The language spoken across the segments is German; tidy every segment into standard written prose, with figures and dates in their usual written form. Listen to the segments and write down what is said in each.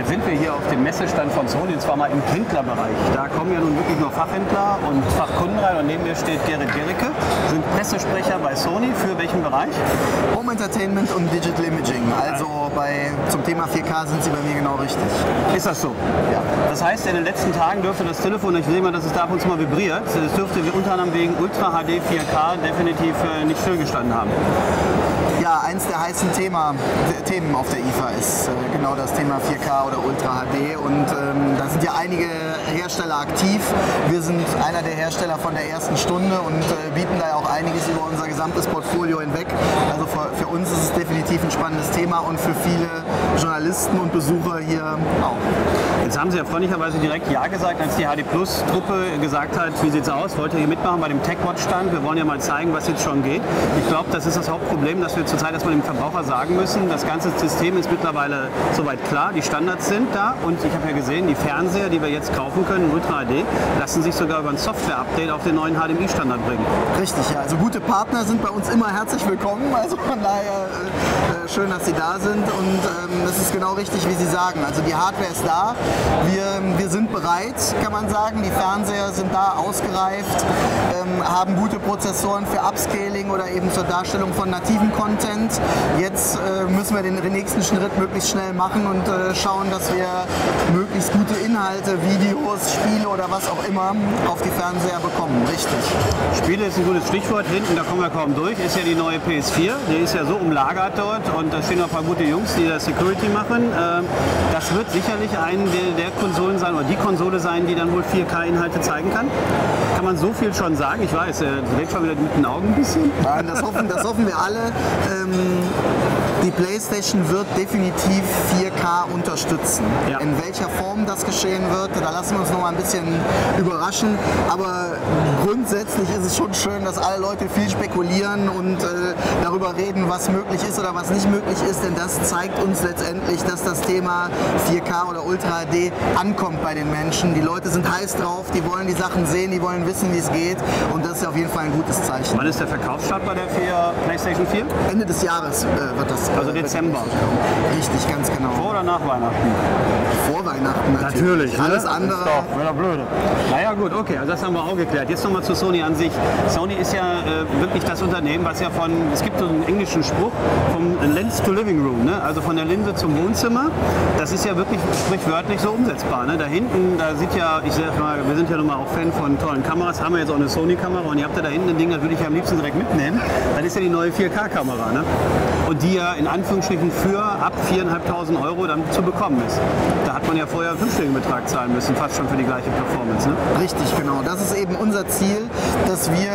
sind wir hier auf dem Messestand von Sony, und zwar mal im Händlerbereich. Da kommen ja nun wirklich nur Fachhändler und Fachkunden rein, und neben mir steht Gerrit Gericke, sind Pressesprecher bei Sony. Für welchen Bereich? Home Entertainment und Digital Imaging. Also zum Thema 4K sind Sie bei mir genau richtig. Ist das so? Ja. Das heißt, in den letzten Tagen dürfte das Telefon, ich sehe mal, dass es da ab und zu mal vibriert, es dürfte unter anderem wegen Ultra HD 4K definitiv nicht stillgestanden haben. Ja, eins der heißen Themen auf der IFA ist genau das Thema 4K oder Ultra HD, und da sind ja einige Hersteller aktiv. Wir sind einer der Hersteller von der ersten Stunde und bieten da ja auch einiges über unser gesamtes Portfolio hinweg. Also für uns ist es definitiv ein spannendes Thema und für viele Journalisten und Besucher hier auch. Jetzt haben Sie ja freundlicherweise direkt Ja gesagt, als die HD Plus Truppe gesagt hat, wie sieht es aus, wollt ihr hier mitmachen bei dem TechWatch-Stand? Wir wollen ja mal zeigen, was jetzt schon geht. Ich glaube, das ist das Hauptproblem, dass wir zurzeit erstmal dem Verbraucher sagen müssen, das ganze System ist mittlerweile soweit klar, die Standards sind da, und ich habe ja gesehen, die Fernseher, die wir jetzt kaufen können, Ultra HD, lassen sich sogar über ein Software-Update auf den neuen HDMI-Standard bringen. Richtig, ja. Also gute Partner sind bei uns immer herzlich willkommen. Also von daher schön, dass Sie da sind, und das ist genau richtig, wie Sie sagen. Also die Hardware ist da, wir sind bereit, kann man sagen. Die Fernseher sind da, ausgereift, haben gute Prozessoren für Upscaling oder eben zur Darstellung von nativen Content. Jetzt müssen wir den nächsten Schritt möglichst schnell machen und schauen, dass wir möglichst gute Inhalte, Videos, Spiele oder was auch immer auf die Fernseher bekommen. Richtig. Spiele ist ein gutes Stichwort. Hinten, da kommen wir kaum durch, ist ja die neue PS4. Die ist ja so umlagert dort, und da stehen noch ein paar gute Jungs, die da Security machen. Das wird sicherlich eine der Konsolen sein, oder die Konsole sein, die dann wohl 4K-Inhalte zeigen kann. Kann man so viel schon sagen? Ich weiß, er dreht schon wieder mit den Augen ein bisschen. Ja, das hoffen wir alle. Die PlayStation wird definitiv 4K unterstützen. Ja. In welcher Form das geschehen wird, da lassen wir uns noch mal ein bisschen überraschen. Aber grundsätzlich ist es schon schön, dass alle Leute viel spekulieren und darüber reden, was möglich ist oder was nicht möglich ist. Denn das zeigt uns letztendlich, dass das Thema 4K oder Ultra HD ankommt bei den Menschen. Die Leute sind heiß drauf, die wollen die Sachen sehen, die wollen wissen, wie es geht. Und das ist auf jeden Fall ein gutes Zeichen. Wann ist der Verkaufsstart bei der PlayStation 4? Ende des Jahres wird das. Also Dezember. Richtig, ganz genau. Vor oder nach Weihnachten? Vor Weihnachten natürlich. Alles ne? andere. Doch, wäre doch blöde. Naja gut, okay, also das haben wir auch geklärt. Jetzt nochmal zu Sony an sich. Sony ist ja wirklich das Unternehmen, was ja es gibt so einen englischen Spruch, vom Lens to Living Room, ne? Also von der Linse zum Wohnzimmer. Das ist ja wirklich sprichwörtlich so umsetzbar. Ne? Da hinten, da sieht ja, ich sag mal, wir sind ja nun mal auch Fan von tollen Kameras, haben wir jetzt auch eine Sony-Kamera, und ihr habt ja da hinten ein Ding, das würde ich am liebsten direkt mitnehmen. Das ist ja die neue 4K-Kamera. Ne? Und die ja in Anführungsstrichen für ab 4.500 € dann zu bekommen ist. Da hat man ja vorher einen fünfstelligen Betrag zahlen müssen, fast schon für die gleiche Performance. Ne? Richtig, genau. Das ist eben unser Ziel, dass wir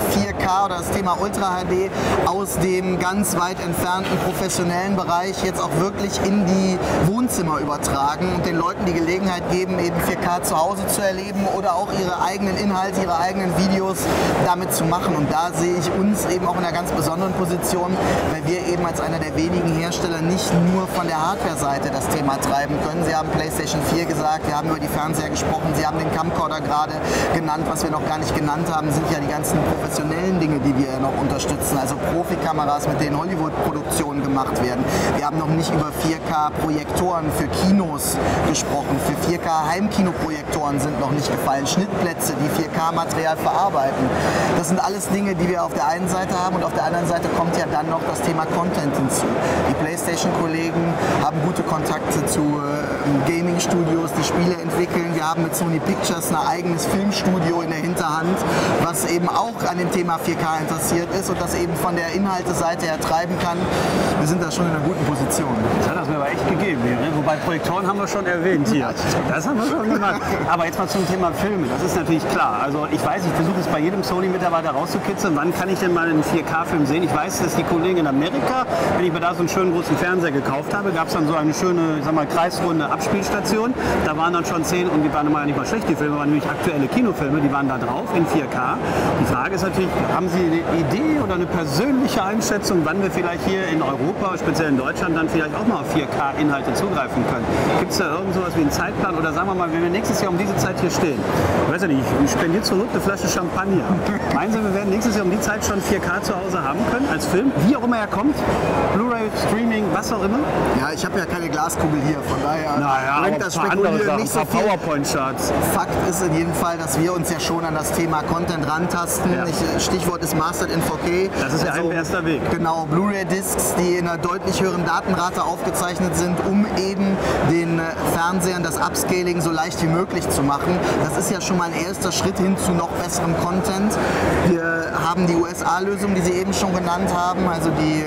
4K oder das Thema Ultra HD aus dem ganz weit entfernten professionellen Bereich jetzt auch wirklich in die Wohnzimmer übertragen und den Leuten die Gelegenheit geben, eben 4K zu Hause zu erleben oder auch ihre eigenen Inhalte, ihre eigenen Videos damit zu machen. Und da sehe ich uns eben auch in einer ganz besonderen Position, weil wir eben als einer der wenigen Hersteller nicht nur von der Hardware-Seite das Thema treiben können. Sie haben PlayStation 4 gesagt, wir haben über die Fernseher gesprochen, Sie haben den Camcorder gerade genannt. Was wir noch gar nicht genannt haben, sind ja die ganzen professionellen Dinge, die wir noch unterstützen. Also Profikameras, mit denen Hollywood-Produktionen gemacht werden. Wir haben noch nicht über 4K-Projektoren für Kinos gesprochen. Für 4K-Heimkinoprojektoren sind noch nicht gefallen. Schnittplätze, die 4K-Material verarbeiten. Das sind alles Dinge, die wir auf der einen Seite haben, und auf der anderen Seite kommt ja dann noch das Thema Content hinzu. Die PlayStation-Kollegen haben gute Kontakte zu Gaming-Studios, die Spiele entwickeln. Wir haben mit Sony Pictures ein eigenes Filmstudio in der Hinterhand, was eben auch an dem Thema 4K interessiert ist und das eben von der Inhalteseite her treiben kann. Wir sind da schon in einer guten Position. Das hat das mir aber echt gegeben hier, ne? Wobei Projektoren haben wir schon erwähnt hier. Das haben wir schon gemacht. Aber jetzt mal zum Thema Filme. Das ist natürlich klar. Also ich weiß, ich versuche es bei jedem Sony-Mitarbeiter rauszukitzeln. Wann kann ich denn mal einen 4K-Film sehen? Ich weiß, dass die Kollegen in Amerika, wenn ich mir da so einen schönen großen Fernseher gekauft habe, gab es dann so eine schöne, ich sag mal, kreisrunde Abspielstation. Da waren dann schon 10, und die waren immer nicht mal schlecht, die Filme waren nämlich aktuelle Kinofilme, die waren da drauf in 4K. Die Frage ist natürlich, haben Sie eine Idee oder eine persönliche Einschätzung, wann wir vielleicht hier in Europa Europa, speziell in Deutschland, dann vielleicht auch mal auf 4K-Inhalte zugreifen können. Gibt es da irgend sowas wie einen Zeitplan oder sagen wir mal, wenn wir nächstes Jahr um diese Zeit hier stehen, ich weiß ja nicht, ich spendiere zur Not eine Flasche Champagner. Meinen Sie, wir werden nächstes Jahr um die Zeit schon 4K zu Hause haben können, als Film, wie auch immer er kommt? Blu-ray, Streaming, was auch immer? Ja, ich habe ja keine Glaskugel hier, von daher bringt das Spekulieren nicht so viel. PowerPoint-Charts. Fakt ist in jedem Fall, dass wir uns ja schon an das Thema Content rantasten. Ja. Stichwort ist Mastered in 4K. Das ist ja ein erster Weg. Genau, Blu-ray-Discs, die in einer deutlich höheren Datenrate aufgezeichnet sind, um eben den Fernsehern das Upscaling so leicht wie möglich zu machen. Das ist ja schon mal ein erster Schritt hin zu noch besserem Content. Wir haben die USA-Lösung, die Sie eben schon genannt haben, also die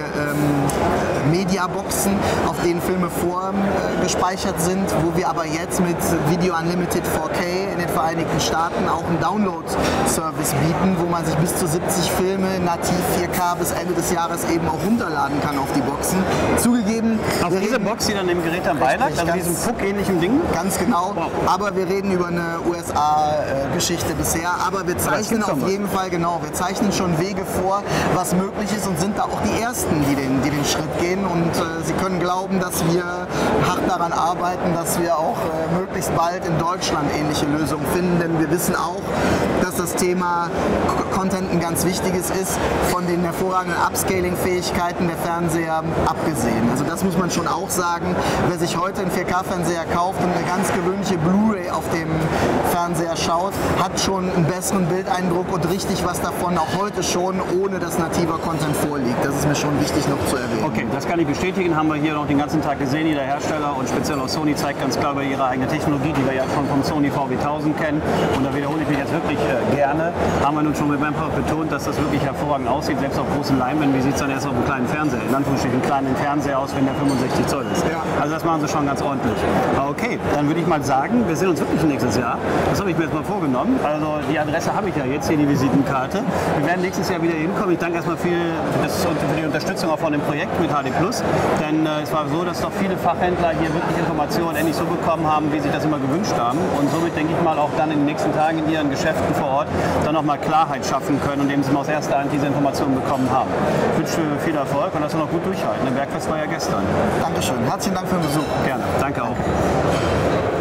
Mediaboxen, auf denen Filme vorgespeichert sind, wo wir aber jetzt mit Video Unlimited 4K in den Vereinigten Staaten auch einen Download-Service bieten, wo man sich bis zu 70 Filme nativ 4K bis Ende des Jahres eben auch runterladen kann auf die Boxen. Zugegeben, auf diese Box, die dann dem Gerät am Beilag, also diesem Puck-ähnlichen Ding? Ganz genau, wow. Aber wir reden über eine USA-Geschichte bisher, aber wir zeichnen auf jeden Fall, genau, wir zeichnen schon Wege vor, was möglich ist und sind da auch die Ersten, die den Schritt gehen und Sie können glauben, dass wir hart daran arbeiten, dass wir auch möglichst bald in Deutschland ähnliche Lösungen finden, denn wir wissen auch, dass das Thema Content ein ganz wichtiges ist, von den hervorragenden Upscaling-Fähigkeiten der Fernseher abgesehen. Also das muss man schon auch sagen, wer sich heute einen 4K-Fernseher kauft und eine ganz gewöhnliche Blu-ray auf dem Fernseher schaut, hat schon einen besseren Bildeindruck und richtig was davon auch heute schon, ohne dass nativer Content vorliegt. Das ist mir schon wichtig noch zu erwähnen. Okay, das kann ich bestätigen, haben wir hier noch den ganzen Tag gesehen. Jeder Hersteller und speziell auch Sony zeigt ganz klar über ihre eigene Technologie, die wir ja schon vom Sony VW1000 kennen. Und da wiederhole ich mich jetzt wirklich gerne. Haben wir nun schon mit mehrfach betont, dass das wirklich hervorragend aussieht, selbst auf großen Leinwänden. Wie sieht es dann erst auf einem kleinen Fernseher, in Anführungsstrichen kleinen Fernseher aus, wenn der 65 Zoll ist? Ja. Also das machen sie schon ganz ordentlich. Aber okay, dann würde ich mal sagen, wir sehen uns wirklich nächstes Jahr. Das habe ich mir jetzt mal vorgenommen. Also die Adresse habe ich ja jetzt hier, die Visitenkarte. Wir werden nächstes Jahr wieder hinkommen. Ich danke erstmal für die Unterstützung auch von dem Projekt mit HD+. Denn es war so, dass doch viele Fachhändler hier wirklich Informationen endlich so bekommen haben, wie sie das immer gewünscht haben. Und somit denke ich mal auch dann in den nächsten Tagen in ihren Geschäften vor Ort dann nochmal Klarheit schaffen können, indem sie mal aus erster Hand diese Informationen bekommen haben. Ich wünsche viel Erfolg und dass wir noch gut durchhalten. Der Bergfest war ja gestern. Dankeschön. Herzlichen Dank für den Besuch. Gerne. Danke auch.